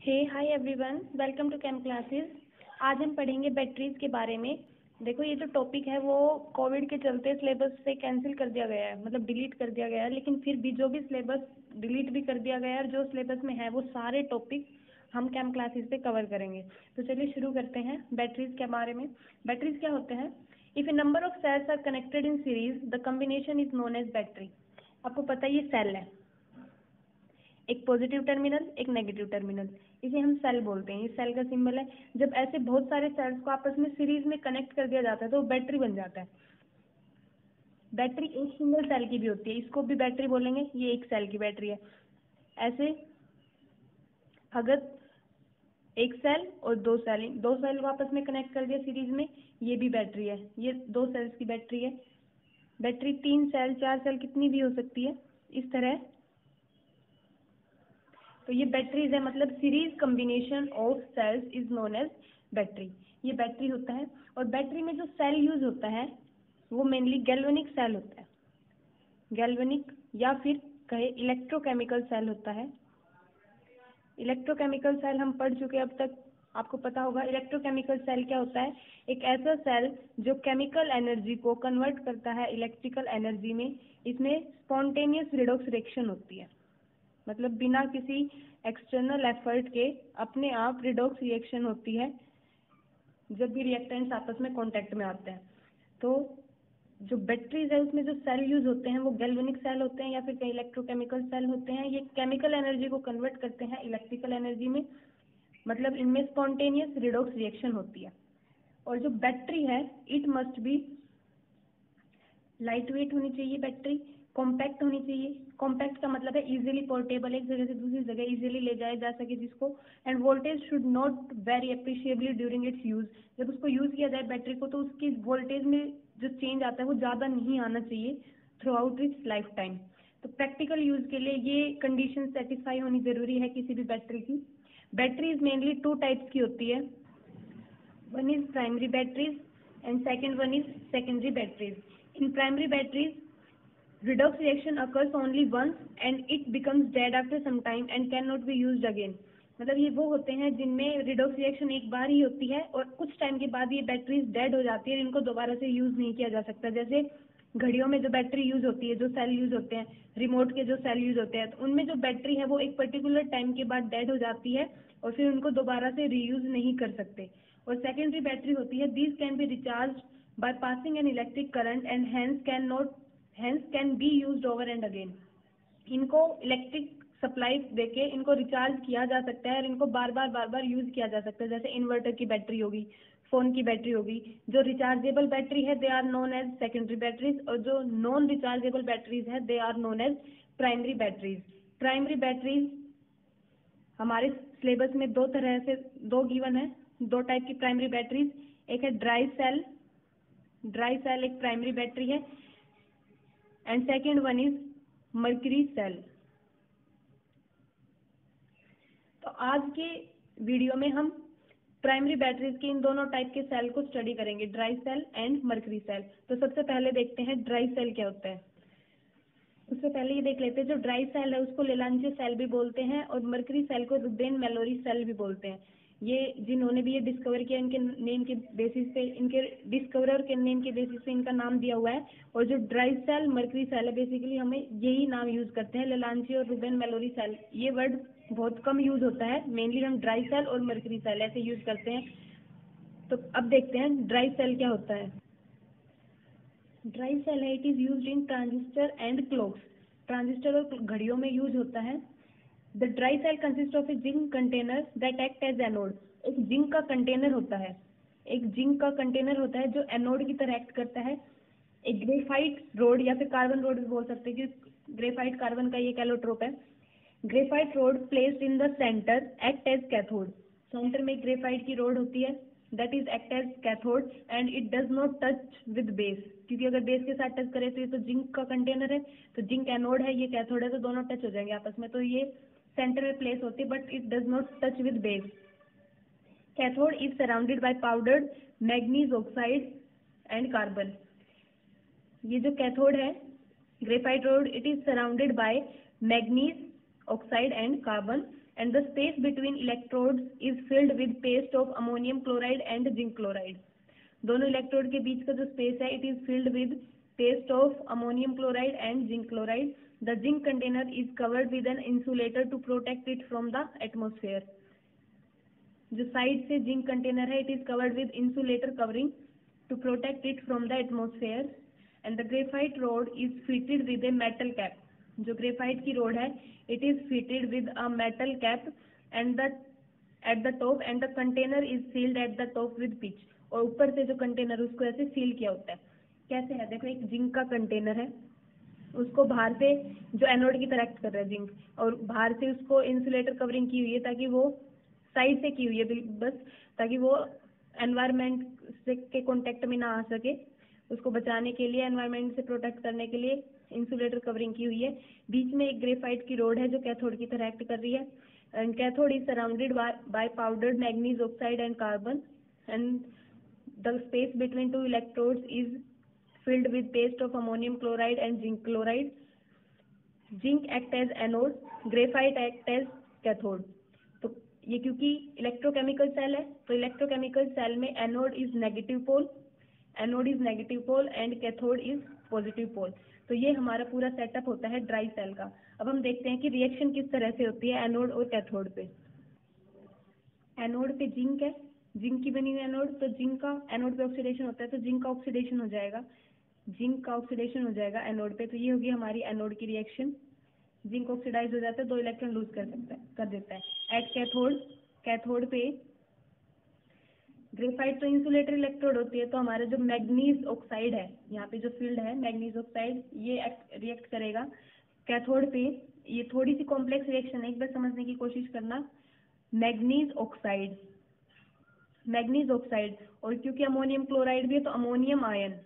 Hey hi everyone, welcome to cam classes. आज हम पढ़ेंगे बैटरीज के बारे में। देखो, ये जो टॉपिक है वो कोविड के चलते सिलेबस से कैंसिल कर दिया गया है, मतलब डिलीट कर दिया गया है। लेकिन फिर भी जो भी सिलेबस डिलीट भी कर दिया गया है और जो सिलेबस में है वो सारे टॉपिक हम कैम क्लासेस पे कवर करेंगे। तो चलिए शुरू करते हैं बैटरीज के बारे में। बैटरीज क्या होते हैं? If a number of cells are connected in series the combination is known as battery. आपको पता है ये सेल है, एक पॉजिटिव टर्मिनल एक नेगेटिव टर्मिनल, इसे हम सेल बोलते हैं। ये सेल का सिंबल है। जब ऐसे बहुत सारे सेल्स को आपस में सीरीज में कनेक्ट कर दिया जाता है तो वो बैटरी बन जाता है। बैटरी एक सिंगल सेल की भी होती है, इसको भी बैटरी बोलेंगे। ये एक सेल की बैटरी है। ऐसे अगर एक सेल और दो सेल को आपस में कनेक्ट कर दिया सीरीज में, ये भी बैटरी है। ये दो सेल्स की बैटरी है। बैटरी 3 सेल 4 सेल कितनी भी हो सकती है, इस तरह। तो ये बैटरीज है, मतलब series combination of cells is known as battery. ये बैटरी होता है। और बैटरी में जो सेल यूज होता है वो मेनली गैल्वेनिक सेल होता है। गैल्वेनिक या फिर कहे इलेक्ट्रोकेमिकल सेल होता है। इलेक्ट्रोकेमिकल सेल हम पढ़ चुके हैं अब तक, आपको पता होगा। इलेक्ट्रोकेमिकल सेल क्या होता है? एक ऐसा सेल जो केमिकल एनर्जी को कन्वर्ट करता है इलेक्ट्रिकल एनर्जी में। इसमें स्पॉन्टेनियस रिडॉक्स रिएक्शन होती है, मतलब बिना किसी एक्सटर्नल एफर्ट के अपने आप रिडॉक्स रिएक्शन होती है जब भी रिएक्टेंट्स आपस में कांटेक्ट में आते हैं। तो जो बैटरीज है उसमें जो सेल यूज होते हैं वो गैल्वेनिक सेल होते हैं या फिर कई इलेक्ट्रोकेमिकल सेल होते हैं। ये केमिकल एनर्जी को कन्वर्ट करते हैं इलेक्ट्रिकल एनर्जी में, मतलब इनमें स्पॉन्टेनियस रिडॉक्स रिएक्शन होती है। और जो बैटरी है it must be light weight होनी चाहिए, बैटरी कॉम्पैक्ट होनी चाहिए। कॉम्पैक्ट का मतलब है इजीली पोर्टेबल, एक जगह से दूसरी जगह इजीली ले जाया जा सके जिसको। And voltage should not vary appreciably during its use. जब उसको यूज किया जाए बैटरी को तो उसकी वोल्टेज में जो चेंज आता है वो ज़्यादा नहीं आना चाहिए throughout its life time. तो प्रैक्टिकल यूज के लिए ये कंडीशन सेटिस्फाई होनी जरूरी है किसी भी बैटरी की। बैटरीज मेनली 2 टाइप्स की होती है। One is primary batteries and second one is secondary batteries. In primary batteries, redox reaction occurs only once and it becomes dead after some time and cannot be used again. मतलब ये वो होते हैं जिनमें redox reaction एक बार ही होती है और कुछ टाइम के बाद ये बैटरीज डेड हो जाती है और इनको दोबारा से यूज नहीं किया जा सकता। जैसे घड़ियों में जो बैटरी यूज होती है, जो सेल यूज होते हैं, रिमोट के जो सेल यूज होते हैं, तो उनमें जो बैटरी है वो एक पर्टिकुलर टाइम के बाद डेड हो जाती है और फिर उनको दोबारा से रीयूज नहीं कर सकते। और सेकेंडरी बैटरी होती है, these can be recharge by passing an electric current and hence can be used over and again. इनको इलेक्ट्रिक सप्लाई देके इनको रिचार्ज किया जा सकता है और इनको बार बार यूज किया जा सकता है। जैसे इन्वर्टर की बैटरी होगी, फोन की बैटरी होगी। जो रिचार्जेबल बैटरी है they are known as secondary batteries और जो नॉन रिचार्जेबल बैटरीज है they are known as primary batteries. Primary batteries हमारे सिलेबस में दो तरह से दो गिवन है, 2 टाइप की प्राइमरी बैटरीज। एक है ड्राई सेल एक प्राइमरी बैटरी है and second one is mercury cell. तो आज के वीडियो में हम प्राइमरी बैटरीज के इन दोनों टाइप के सेल को स्टडी करेंगे, dry cell and mercury cell. तो सबसे पहले देखते हैं ड्राई सेल क्या होता है। उससे पहले ये देख लेते हैं, जो ड्राई सेल है उसको लेलांचे सेल भी बोलते हैं और मर्क्यूरी सेल को रुबेन मैलोरी सेल भी बोलते हैं। ये जिन्होंने भी ये डिस्कवर किया इनके नेम के बेसिस पे, इनके डिस्कवरर के नेम के बेसिस पे इनका नाम दिया हुआ है। और जो ड्राई सेल मर्क्यूरी सेल है बेसिकली हमें यही नाम यूज करते हैं, लेलांचे और रुबेन मैलोरी सेल। ये वर्ड बहुत कम यूज होता है, मेनली हम ड्राई सेल और मर्क्यूरी सेल ऐसे यूज करते हैं। तो अब देखते हैं ड्राई सेल क्या होता है। ड्राई सेल है, it is used in transistor and clocks. Transistor और घड़ियों में यूज होता है। The dry cell consist of a zinc container that act as anode. एक जिंक का कंटेनर होता है, एक जिंक का कंटेनर होता है जो एनोड की तरह एक्ट करता है। एक ग्रेफाइट रोड या फिर कार्बन रोड भी बोल सकते हैं कि ग्रेफाइट कार्बन का ये कैलोट्रोप है। Graphite rod placed in the centre act as cathode. Centre में ग्रेफाइट की रोड होती है that is act as cathode and it does not touch with base, क्योंकि अगर बेस के साथ टच करे तो ये तो जिंक का कंटेनर है, तो जिंक एनोड है, ये कैथोड है, तो दोनों टच हो जाएंगे आपस में। तो ये सेंटर में प्लेस होती है but it does not touch with base. Cathode is surrounded by powdered manganese oxide and carbon. ये जो कैथोड है graphite rod, it is surrounded by manganese oxide and carbon. and the space between electrodes is filled with paste of ammonium chloride and zinc chloride. दोनों electrode के बीच का जो space है, it is filled with paste of ammonium chloride and zinc chloride. The zinc container is covered with an insulator to protect it from the atmosphere. जो side से zinc container है, it is covered with insulator covering to protect it from the atmosphere. And the graphite rod is fitted with a metal cap. जो graphite की rod है, it is fitted with a metal cap and at the top and the container is sealed at the top with pitch. और ऊपर से जो container उसको ऐसे seal किया होता है. कैसे है, देखो एक जिंक का कंटेनर है, उसको बाहर से जो एनोड की तरह एक्ट कर रहा है जिंक, और बाहर से उसको इंसुलेटर कवरिंग की हुई है ताकि वो साइड से की हुई है बस, ताकि वो एनवायरनमेंट से के कांटेक्ट में ना आ सके. उसको बचाने के लिए, एनवायरनमेंट से प्रोटेक्ट करने के लिए इंसुलेटर कवरिंग की हुई है. बीच में एक ग्रेफाइट की रोड है जो कैथोड की तरह एक्ट कर रही है. And cathode is surrounded by powdered manganese oxide and carbon and the space between two electrodes is filled with paste of ammonium chloride and zinc chloride. Zinc act as anode, graphite act as cathode. तो ये क्योंकि electrochemical cell है, तो electrochemical cell में anode is negative pole and cathode is positive pole. तो ये हमारा पूरा सेटअप होता है ड्राई सेल का. अब हम देखते हैं कि रिएक्शन किस तरह से होती है एनोड और कैथोड पे. एनोड पे जिंक है, जिंक की बनी हुई एनोड, तो जिंक का एनोड पे ऑक्सीडेशन होता है, तो जिंक का ऑक्सीडेशन हो जाएगा एनोड पे. तो ये होगी हमारी एनोड की रिएक्शन. जिंक ऑक्सीडाइज हो जाता है, 2 इलेक्ट्रॉन लूज कर देता है. एट कैथोड पे ग्रेफाइट तो इंसुलेटर इलेक्ट्रोड होती है, तो हमारा जो मैग्नीज ऑक्साइड है, यहाँ पे जो फील्ड है मैग्नीज ऑक्साइड, ये रिएक्ट करेगा कैथोड पे. ये थोड़ी सी कॉम्प्लेक्स रिएक्शन है, एक बार समझने की कोशिश करना. मैग्नीज ऑक्साइड और क्योंकि अमोनियम क्लोराइड भी है, तो अमोनियम आयन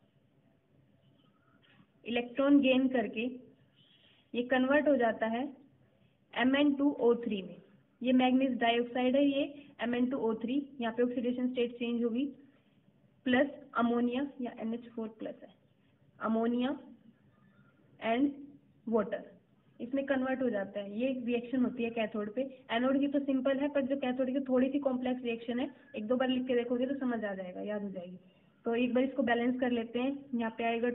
इलेक्ट्रॉन गेन करके ये कन्वर्ट हो जाता है Mn2O3 में. ये मैग्नीज डाइऑक्साइड है, ये Mn2O3, यहाँ पे ऑक्सीडेशन स्टेट चेंज होगी, प्लस अमोनिया या NH4 प्लस है, अमोनिया एंड वाटर, इसमें कन्वर्ट हो जाता है. ये रिएक्शन होती है कैथोड पे. एनोड की तो सिंपल है, पर जो कैथोड की थोड़ी सी कॉम्प्लेक्स रिएक्शन है, 1-2 बार लिख के देखोगे तो समझ आ जाएगा, याद हो जाएगी. तो एक बार इसको बैलेंस कर लेते हैं. यहाँ पे आएगा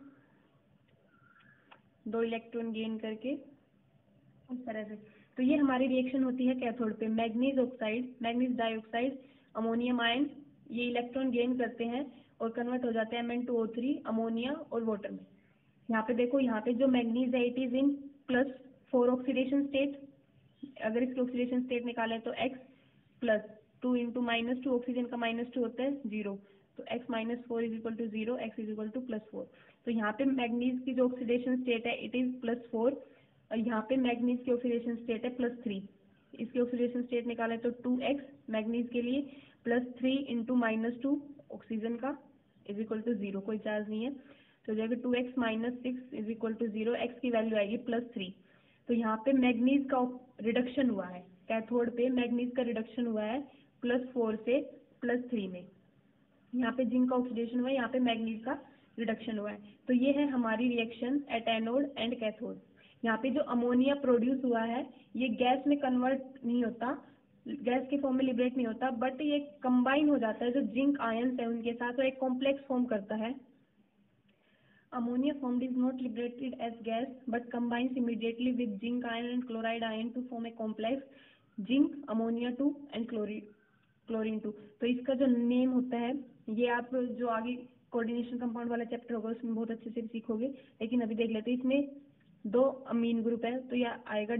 2 इलेक्ट्रॉन गेन करके इस तरह से. तो ये हमारी रिएक्शन होती है कैथोड पे. मैग्नीज डाइऑक्साइड, अमोनियम आयन, ये इलेक्ट्रॉन गेन करते हैं और कन्वर्ट हो जाते हैं Mn2O3, अमोनिया और वाटर में. यहाँ पे देखो, यहाँ पे जो मैग्नीज है, it is in +4 oxidation state. अगर इसके ऑक्सीडेशन स्टेट निकालें तो X +2 × -2, ऑक्सीजन का -2 होता है 0, तो X -4 = 0, X = +4. तो यहाँ पे मैग्नीज की जो ऑक्सीडेशन स्टेट है, इट इज +4, और यहाँ पे मैग्नीज की ऑक्सीडेशन स्टेट है +3. इसकी ऑक्सीडेशन स्टेट निकाले तो 2X मैग्नीज के लिए, +3 × -2 ऑक्सीजन का = 0, कोई चार्ज नहीं है. तो जाएगा 2X - 6 = 0, X की वैल्यू आएगी +3. तो यहाँ पे मैग्नीज का रिडक्शन हुआ है, कैथोड पे मैग्नीज का रिडक्शन हुआ है +4 से +3 में. यहाँ पे जिंक का ऑक्सीडेशन हुआ है, यहाँ पे मैग्नीज का रिडक्शन हुआ है. तो ये है हमारी reaction at anode and cathode. यहाँ पे जो अमोनिया प्रोड्यूस हुआ है, ये गैस में कन्वर्ट नहीं होता, गैस के फॉर्म में लिबरेट नहीं होता, बट ये कंबाइन हो जाता है जो जिंक आयंस है उनके साथ, और एक कॉम्प्लेक्स फॉर्म करता है. Ammonia formed is not liberated as gas but combines immediately with zinc ion and chloride ion to form a complex zinc ammonia 2 and chlorine 2. तो इसका जो नेम होता है, ये आप जो आगे कोऑर्डिनेशन कंपाउंड वाला चैप्टर होगा उसमें बहुत अच्छे से सीखोगे, लेकिन अभी देख लेते हैं. इसमें 2 अमीन ग्रुप है, तो यह आएगा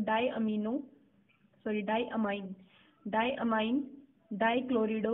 डाईअमाइन डाईक्लोरिडो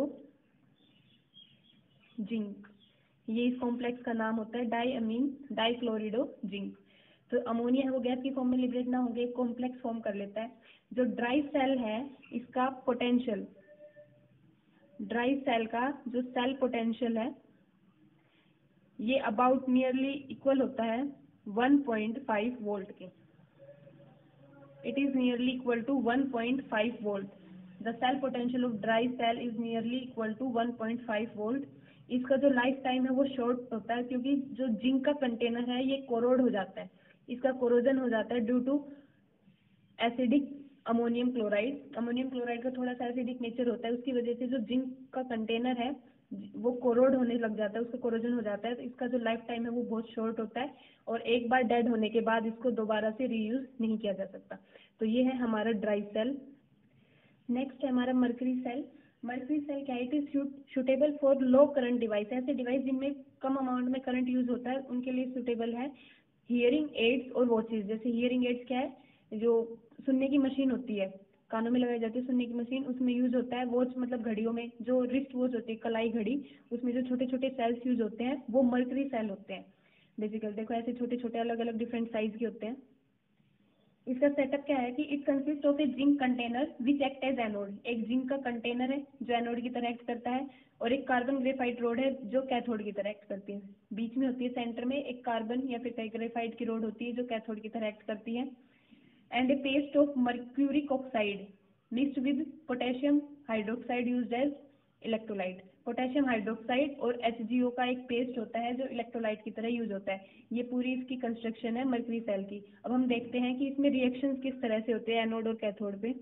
जिंक. ये इस कॉम्प्लेक्स का नाम होता है डाईअमीन डाईक्लोरिडो जिंक. तो अमोनिया है वो गैस की फॉर्म में लिबरेट ना होंगे, कॉम्प्लेक्स फॉर्म कर लेता है. जो ड्राई सेल है, इसका पोटेंशियल, ड्राई सेल का जो सेल पोटेंशियल है, ये अबाउट नियरली इक्वल होता है 1.5 वोल्ट के. It is nearly equal to 1.5 volt. The cell potential of dry cell is nearly equal to 1.5 volt. इसका जो लाइफ टाइम है वो शॉर्ट होता है, क्योंकि जो जिंक का कंटेनर है ये कोरोड हो जाता है, इसका कोरोजन हो जाता है due to acidic ammonium chloride का थोड़ा सा एसिडिक नेचर होता है, उसकी वजह से जो जिंक का कंटेनर है वो कोरोड होने लग जाता है, उसका कोरोजन हो जाता है, तो इसका जो लाइफ टाइम है वो बहुत शॉर्ट होता है और एक बार डेड होने के बाद इसको दोबारा से रीयूज नहीं किया जा सकता। तो ये है हमारा ड्राई सेल। नेक्स्ट है हमारा मर्करी सेल। मर्करी सेल क्या है, it is suitable for low current device. ऐसे डिवाइस जिनमें कम अमाउंट में करंट यूज होता है उनके लिए सुटेबल है। हियरिंग एड्स और वॉचेज, जैसे हियरिंग एड्स क्या है, जो सुनने की मशीन होती है, कानों में लगाई जाती है सुनने की मशीन, उसमें यूज होता है। वॉच मतलब घड़ियों में जो रिस्ट वॉच होती है, कलाई घड़ी, उसमें जो छोटे छोटे सेल्स यूज होते हैं वो मर्करी सेल होते हैं। बेसिकली देखो ऐसे छोटे छोटे अलग अलग डिफरेंट साइज के होते हैं। इसका सेटअप क्या है कि it consist of a zinc container which act as anode. एक जिंक का कंटेनर है जो एनोड की तरह एक्ट करता है, और एक कार्बन ग्रेफाइट रोड है जो कैथोड की तरह एक्ट करती है। बीच में होती है सेंटर में एक कार्बन या फिर ग्रेफाइट की रोड होती है जो कैथोड की तरह एक्ट करती है। And a paste of mercuric oxide mixed with potassium hydroxide used as electrolyte. Potassium hydroxide और HgO का एक पेस्ट होता है जो इलेक्ट्रोलाइट की तरह यूज होता है। ये पूरी इसकी कंस्ट्रक्शन है मर्करी सेल की। अब हम देखते हैं कि इसमें रिएक्शंस किस तरह से होते हैं एनोड और कैथोड पे।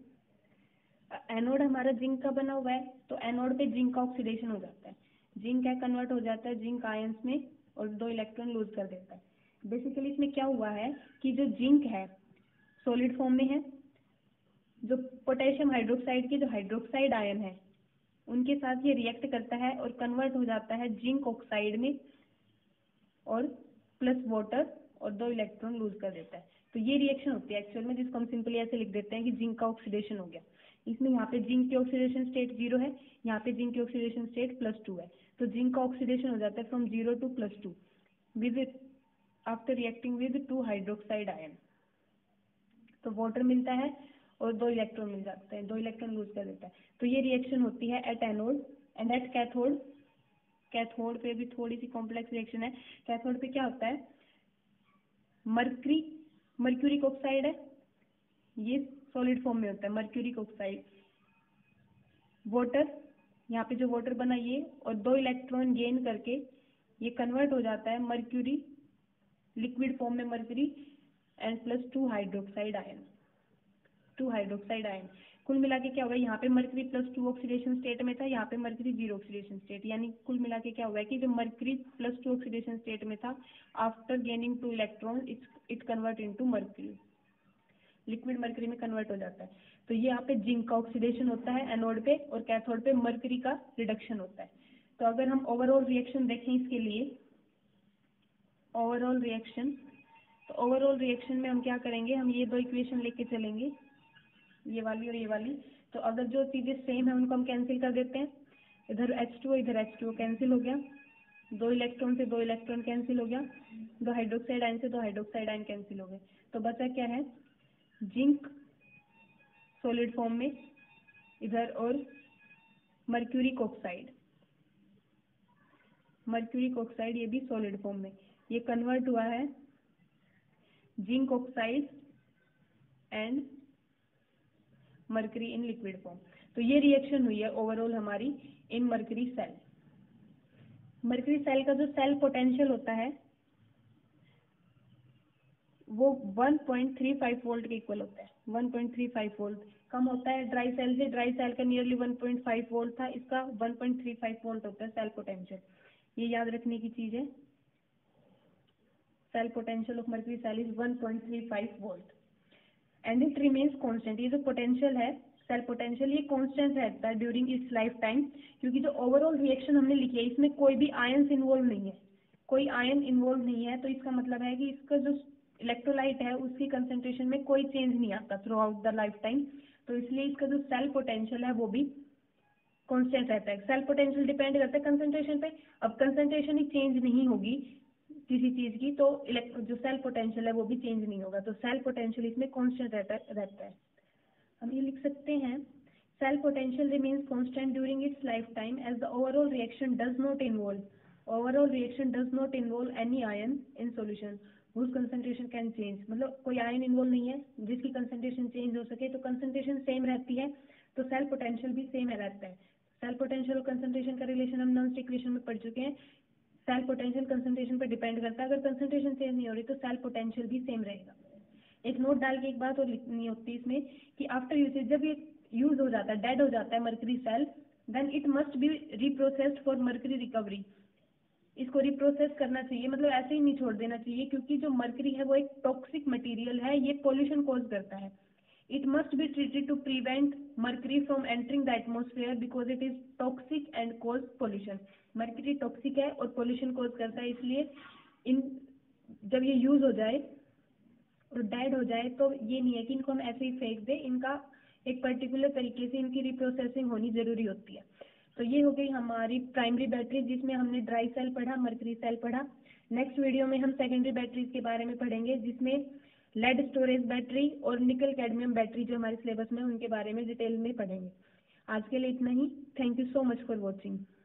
एनोड हमारा जिंक का बना हुआ है, तो एनोड पे जिंक का ऑक्सीडेशन हो जाता है। जिंक क्या कन्वर्ट हो जाता है जिंक आयंस में और 2 इलेक्ट्रॉन लूज कर देता है। बेसिकली इसमें क्या हुआ है कि जो जिंक है सॉलिड फॉर्म में है, जो पोटेशियम हाइड्रोक्साइड के जो हाइड्रोक्साइड आयन है उनके साथ ये रिएक्ट करता है और कन्वर्ट हो जाता है जिंक ऑक्साइड में और प्लस वाटर और 2 इलेक्ट्रॉन लूज कर देता है। तो ये रिएक्शन होती है एक्चुअल में, जिसको हम सिंपली ऐसे लिख देते हैं कि जिंक का ऑक्सीडेशन हो गया। इसमें यहाँ पे जिंक की ऑक्सीडेशन स्टेट 0 है, यहाँ पे जिंक की ऑक्सीडेशन स्टेट +2 है। तो जिंक का ऑक्सीडेशन हो जाता है from 0 to +2 with after reacting with 2 hydroxide ion. तो वाटर मिलता है और 2 इलेक्ट्रॉन मिल जाते हैं, 2 इलेक्ट्रॉन लूज कर देता है। तो ये रिएक्शन होती है at anode and at cathode. Cathode पे भी थोड़ी सी कॉम्प्लेक्स रिएक्शन है। कैथोड पे क्या होता है, मर्क्यूरिक ऑक्साइड है, ये सॉलिड फॉर्म में होता है मर्क्यूरिक ऑक्साइड, वाटर, यहाँ पे जो वाटर बना ये और 2 इलेक्ट्रॉन गेन करके ये कन्वर्ट हो जाता है मर्क्यूरी लिक्विड फॉर्म में mercury and +2 hydroxide ion, 2 hydroxide ion. कुल मिला के क्या होगा, यहाँ पे मर्करी +2 ऑक्सीडेशन स्टेट में था, यहाँ पे मर्करी 0 ऑक्सीडेशन स्टेट, यानी कुल मिला के क्या हुआ कि जो मर्करी +2 ऑक्सीडेशन स्टेट में था after gaining 2 electron it convert into mercury, liquid mercury में कन्वर्ट हो जाता है। तो ये यहाँ पे जिंक का ऑक्सीडेशन होता है एनोड पे और कैथोड पे मर्करी का रिडक्शन होता है। तो अगर हम ओवरऑल रिएक्शन देखें इसके लिए, ओवरऑल रिएक्शन, तो ओवरऑल रिएक्शन में हम क्या करेंगे, हम ये 2 इक्वेशन लेके चलेंगे, ये वाली और ये वाली। तो अगर जो चीजें सेम है उनको हम कैंसिल कर देते हैं, इधर H2 इधर H2 कैंसिल हो गया, 2 इलेक्ट्रॉन से 2 इलेक्ट्रॉन कैंसिल हो गया, 2 हाइड्रोक्साइड आयन से 2 हाइड्रोक्साइड आयन कैंसिल हो गए। तो बचा क्या है, जिंक सॉलिड फॉर्म में इधर और मर्क्यूरिक ऑक्साइड, मर्क्यूरिक ऑक्साइड ये भी सॉलिड फॉर्म में, ये कन्वर्ट हुआ है zinc oxide and mercury in liquid form. तो ये रिएक्शन हुई है ओवरऑल हमारी in mercury cell. Mercury cell का जो सेल पोटेंशियल होता है वो 1.35 वोल्ट के इक्वल होता है, 1.35 वोल्ट। कम होता है ड्राई सेल से, ड्राई सेल का नियरली 1.5 वोल्ट था, इसका 1.35 वोल्ट होता है सेल पोटेंशियल। ये याद रखने की चीज है, cell potential of mercury cell is 1.35 volt and it remains constant. ये जो पोटेंशियल है सेल पोटेंशियल, ये कांस्टेंट रहता है ड्यूरिंग इट्स लाइफ टाइम, क्योंकि जो ओवरऑल रिएक्शन हमने लिखी है इसमें कोई भी आयंस इन्वॉल्व नहीं है, कोई आयन इन्वॉल्व नहीं है। तो इसका मतलब है कि इसका जो इलेक्ट्रोलाइट है उसकी कंसेंट्रेशन में कोई चेंज नहीं आता throughout the life time. तो इसलिए इसका जो सेल पोटेंशियल है वो भी कांस्टेंट रहता है। सेल पोटेंशियल डिपेंड करता है कंसेंट्रेशन पे। अब कंसेंट्रेशन ही चेंज नहीं होगी किसी चीज की तो जो सेल पोटेंशियल है वो भी चेंज नहीं होगा। तो सेल पोटेंशियल इसमें कांस्टेंट रहता है। हम ये लिख सकते हैं, cell potential remains constant during its life time as the overall reaction does not involve any ion in solution whose concentration can change। मतलब कोई आयन इन्वॉल्व नहीं है जिसकी कंसेंट्रेशन चेंज हो सके, तो कंसेंट्रेशन सेम रहती है तो सेल पोटेंशियल भी सेम रहता है। सेल पोटेंशियल और कंसेंट्रेशन का रिलेशन हम नॉन इक्वेशन में पढ़ चुके हैं। सेल पोटेंशियल कंसेंट्रेशन पर डिपेंड करता है, अगर कंसेंट्रेशन चेंज नहीं हो रही तो सेल पोटेंशियल भी सेम रहेगा। एक नोट डाल के एक बात और लिखनी होती है इसमें कि आफ्टर यूसेज, जब ये यूज हो जाता है, डेड हो जाता है mercury cell, then it must be reprocessed for mercury recovery. इसको रिप्रोसेस करना चाहिए, मतलब ऐसे ही नहीं छोड़ देना चाहिए, क्योंकि जो मर्करी है वो एक टॉक्सिक मटेरियल है, ये पोल्यूशन कॉज करता है। It must be treated to prevent mercury from entering the atmosphere because it is toxic and cause pollution. Mercury toxic है और पोल्यूशन कॉज करता है, इसलिए इन जब ये यूज हो जाए और डेड हो जाए तो ये नहीं है कि इनको हम ऐसे ही फेंक दें, इनका एक पर्टिकुलर तरीके से इनकी रिप्रोसेसिंग होनी जरूरी होती है। तो ये हो गई हमारी प्राइमरी बैटरी, जिसमें हमने ड्राई सेल पढ़ा, मर्करी सेल पढ़ा। नेक्स्ट वीडियो में हम सेकेंडरी बैटरीज के बारे में पढ़ेंगे, जिसमें लेड स्टोरेज बैटरी और निकल कैडमियम बैटरी जो हमारे सिलेबस में, उनके बारे में डिटेल में पढ़ेंगे। आज के लिए इतना ही। Thank you so much for watching.